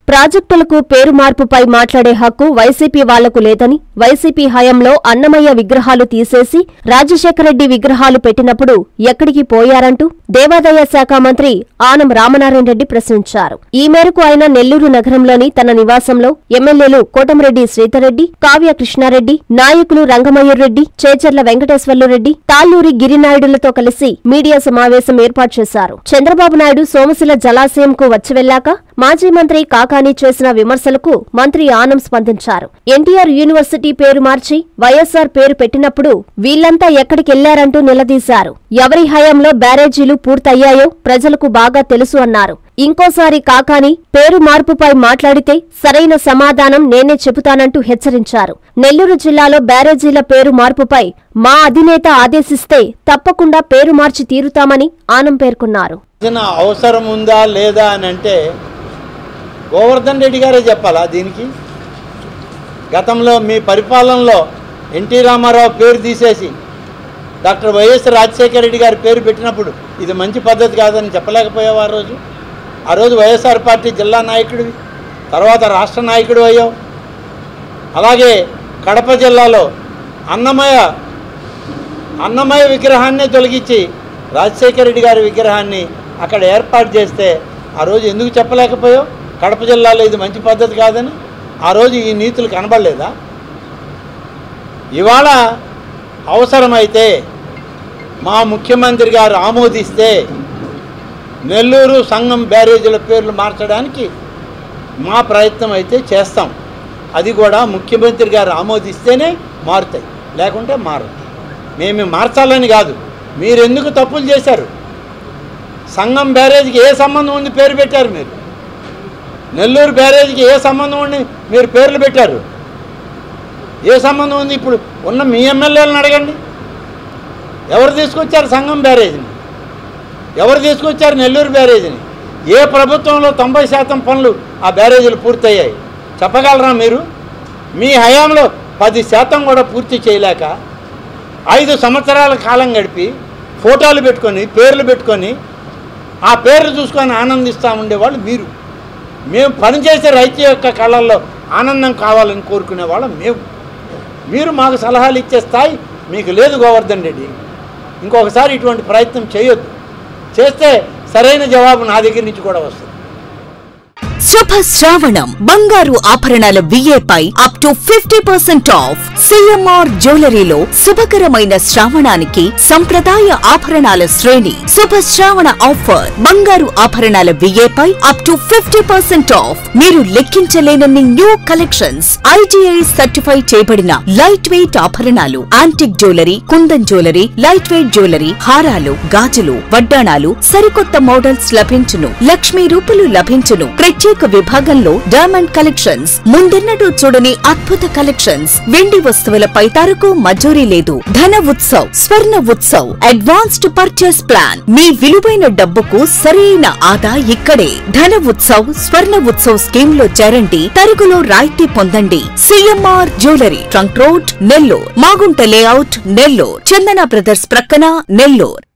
ప్రాజెక్టులకు పేరు మార్పుపై మాట్లాడే హక్కు వైసీపీ వాళ్లకు లేదని, వైసీపీ హయాంలో అన్నమయ్య విగ్రహాలు తీసేసి రాజశేఖరరెడ్డి విగ్రహాలు పెట్టినప్పుడు ఎక్కడికి పోయారంటూ దేవాదాయ శాఖ మంత్రి ఆనం రామనారాయణ రెడ్డి ప్రశ్నించారు. ఈ మేరకు ఆయన నెల్లూరు నగరంలోని తన నివాసంలో ఎమ్మెల్యేలు కోటమిరెడ్డి శ్రీధర్రెడ్డి, కావ్య కృష్ణారెడ్డి, నాయకులు రంగమయూర్రెడ్డి, చేచర్ల వెంకటేశ్వర్లురెడ్డి, తాళ్లూరి గిరినాయుడులతో కలిసి మీడియా సమావేశం ఏర్పాటు చేశారు. చంద్రబాబు నాయుడు సోమశిల జలాశయంకు వచ్చి వెళ్లాక మాజీ మంత్రి కాకాని చేసిన విమర్శలకు మంత్రి ఆనం స్పందించారు. ఎన్టీఆర్ యూనివర్సిటీ పేరు మార్చి వైఎస్ఆర్ పేరు పెట్టినప్పుడు వీళ్లంతా ఎక్కడికెళ్లారంటూ నిలదీశారు. ఎవరి హయాంలో బ్యారేజీలు పూర్తయ్యాయో ప్రజలకు బాగా తెలుసు అన్నారు. ఇంకోసారి కాకాని పేరు మార్పుపై మాట్లాడితే సరైన సమాధానం నేనే చెబుతానంటూ హెచ్చరించారు. నెల్లూరు జిల్లాలో బ్యారేజీల పేరు మార్పుపై మా అధినేత ఆదేశిస్తే తప్పకుండా పేరు మార్చి తీరుతామని ఆనం పేర్కొన్నారు. అవసరం ఉందా లేదా అని అంటే గోవర్ధన్ రెడ్డి గారే చెప్పాలా? దీనికి గతంలో మీ పరిపాలనలో ఎన్టీ రామారావు పేరు తీసేసి డాక్టర్ వైఎస్ రాజశేఖర రెడ్డి గారి పేరు పెట్టినప్పుడు ఇది మంచి పద్ధతి కాదని చెప్పలేకపోయావు? ఆ రోజు వైఎస్ఆర్ పార్టీ జిల్లా నాయకుడివి, తర్వాత రాష్ట్ర నాయకుడు అయ్యావు. అలాగే కడప జిల్లాలో అన్నమయ్య విగ్రహాన్నే తొలగించి రాజశేఖర రెడ్డి గారి విగ్రహాన్ని అక్కడ ఏర్పాటు చేస్తే ఆ రోజు ఎందుకు చెప్పలేకపోయావు? కడప జిల్లాలో ఇది మంచి పద్ధతి కాదని ఆ రోజు ఈ నీతులు కనబడలేదా? ఇవాళ అవసరమైతే మా ముఖ్యమంత్రి గారు ఆమోదిస్తే నెల్లూరు సంగం బ్యారేజీల పేర్లు మార్చడానికి మా ప్రయత్నం అయితే చేస్తాం. అది కూడా ముఖ్యమంత్రి గారు ఆమోదిస్తేనే మారుతాయి, లేకుంటే మారదు. మేము మార్చాలని కాదు. మీరెందుకు తప్పులు చేశారు? సంగం బ్యారేజీకి ఏ సంబంధం ఉంది పేరు పెట్టారు? మీరు నెల్లూరు బ్యారేజీకి ఏ సంబంధం ఉండి మీరు పేర్లు పెట్టారు? ఏ సంబంధం ఉంది? ఇప్పుడు ఉన్న మీ ఎమ్మెల్యేలను అడగండి. ఎవరు తీసుకొచ్చారు సంగం బ్యారేజీని? ఎవరు తీసుకొచ్చారు నెల్లూరు బ్యారేజీని? ఏ ప్రభుత్వంలో 90% పనులు ఆ బ్యారేజీలు పూర్తయ్యాయి చెప్పగలరా మీరు? మీ హయాంలో 10% కూడా పూర్తి చేయలేక 5 సంవత్సరాల కాలం గడిపి ఫోటోలు పెట్టుకొని పేర్లు పెట్టుకొని ఆ పేర్లు చూసుకొని ఆనందిస్తూ ఉండేవాళ్ళు మీరు. మేము పనిచేసే రైతు యొక్క కళల్లో ఆనందం కావాలని కోరుకునేవాళ్ళం మేము. మీరు మాకు సలహాలు ఇచ్చే స్థాయి మీకు లేదు గోవర్ధన్ రెడ్డి. ఇంకొకసారి ఇటువంటి ప్రయత్నం చేయొద్దు. చేస్తే సరైన జవాబు నా దగ్గర నుంచి కూడా వస్తుంది. శుభ శ్రావణం బంగారు ఆభరణాల విఏపై అప్ టు 50% ఆఫ్. సిఎంఆర్ జ్యువెలరీలో శుభకరమైన శ్రావణానికి సంప్రదాయ ఆభరణాల శ్రేణి. శుభ శ్రావణ ఆఫర్ బంగారు ఆభరణాల విఏపై అప్ టు 50% ఆఫ్. మీరు లెక్కించలేనన్ని న్యూ కలెక్షన్స్, ఐజీఐ సర్టిఫై చేయబడిన లైట్ వెయిట్ ఆభరణాలు, antique jewellery, kundan jewellery, light weight jewellery, హారాలు, గాజులు, వడ్డాణాలు, సరికొత్త మోడల్స్ లభించును. లక్ష్మీ రూపులు లభించును. ప్రత్యేక విభాగంలో డైమండ్ కలెక్షన్స్, ముందెన్నడూ చూడని అద్భుత కలెక్షన్స్. వెండి వస్తువులపై తరకు మజూరీ లేదు. Dhana Utsav, Swarna Utsav, advanced purchase plan. మీ విలువైన డబ్బుకు సరైన ఆదా ఇక్కడే. ధన ఉత్సవ్, స్వర్ణ ఉత్సవ్ స్కీమ్ లో చేరండి. తరుగులో రాయితీ పొందండి. CMR jewellery, trunk road, Nellore. Magunta layout, Nellore. Chandana brothers ప్రక్కన, నెల్లూరు.